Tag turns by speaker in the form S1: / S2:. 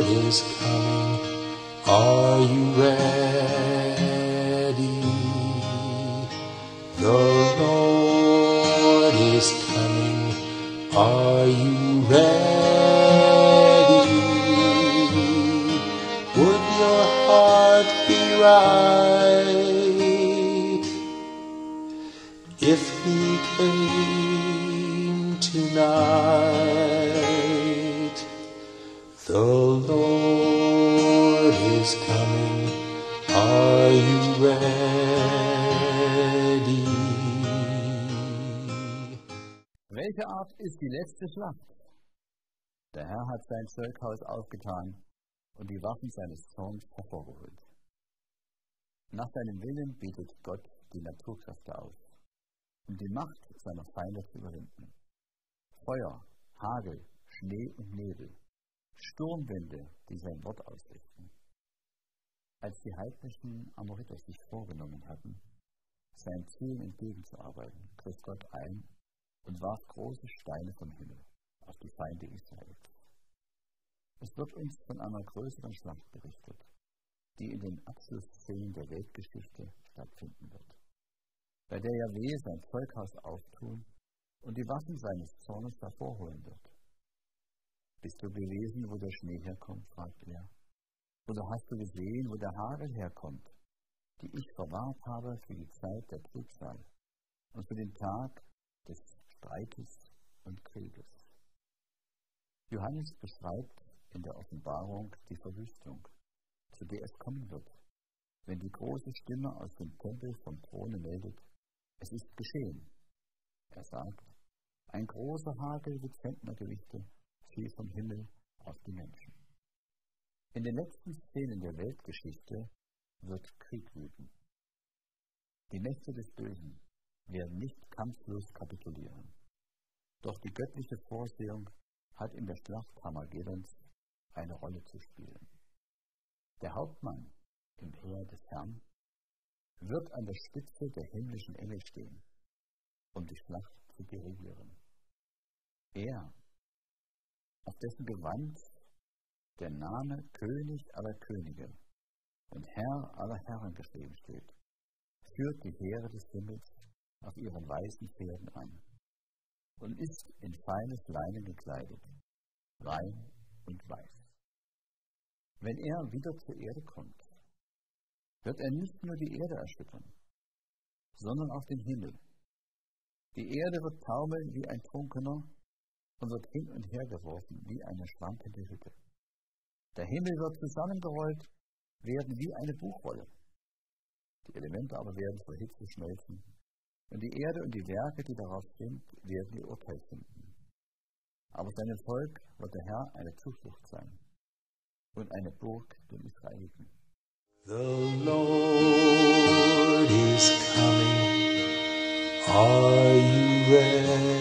S1: is coming. Are you ready? The Lord is coming. Are you ready? Would your heart be right if he came tonight? The Lord is coming. Are you ready?
S2: Welche Art ist die letzte Schlacht? Der Herr hat sein Zeughaus aufgetan und die Waffen seines Zorns hervorgeholt. Nach seinem Willen bietet Gott die Naturkräfte aus, um die Macht seiner Feinde zu überwinden. Feuer, Hagel, Schnee und Nebel, Sturmwinde, die sein Wort ausrichten. Als die heidnischen Amoriter sich vorgenommen hatten, seinem Ziel entgegenzuarbeiten, griff Gott ein und warf große Steine vom Himmel auf die Feinde Israels. Es wird uns von einer größeren Schlacht berichtet, die in den Abschlussszenen der Weltgeschichte stattfinden wird, bei der Jahwe sein Zeughaus auftun und die Waffen seines Zornes hervorholen wird. Bist du gewesen, wo der Schnee herkommt, fragt er. Oder hast du gesehen, wo der Hagel herkommt, die ich verwahrt habe für die Zeit der Trübsal und für den Tag des Streites und Krieges? Johannes beschreibt in der Offenbarung die Verwüstung, zu der es kommen wird, wenn die große Stimme aus dem Tempel vom Throne meldet, es ist geschehen. Er sagt, ein großer Hagel mit Zentnergewichte fiel vom Himmel auf die Menschen. In den letzten Szenen der Weltgeschichte wird Krieg wüten. Die Mächte des Bösen werden nicht kampflos kapitulieren. Doch die göttliche Vorsehung hat in der Schlacht Armageddons eine Rolle zu spielen. Der Hauptmann im Heer des Herrn wird an der Spitze der himmlischen Engel stehen, um die Schlacht zu dirigieren. Er, auf dessen Gewand der Name König aller Könige und Herr aller Herren geschrieben steht, führt die Heere des Himmels auf ihren weißen Pferden an und ist in feines Leinen gekleidet, rein und weiß. Wenn er wieder zur Erde kommt, wird er nicht nur die Erde erschüttern, sondern auch den Himmel. Die Erde wird taumeln wie ein Trunkener und wird hin und her geworfen wie eine schwankende Hütte. Der Himmel wird zusammengerollt werden wie eine Buchrolle. Die Elemente aber werden vor Hitze schmelzen und die Erde und die Werke, die darauf sind, werden ihr Urteil finden. Aber seinem Volk wird der Herr eine Zuflucht sein und eine Burg den Israeliten.
S1: The Lord is coming. Are you ready?